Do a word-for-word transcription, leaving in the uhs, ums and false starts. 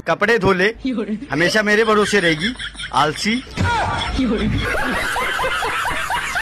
कपड़े धो ले, हमेशा मेरे भरोसे रहेगी, आलसी।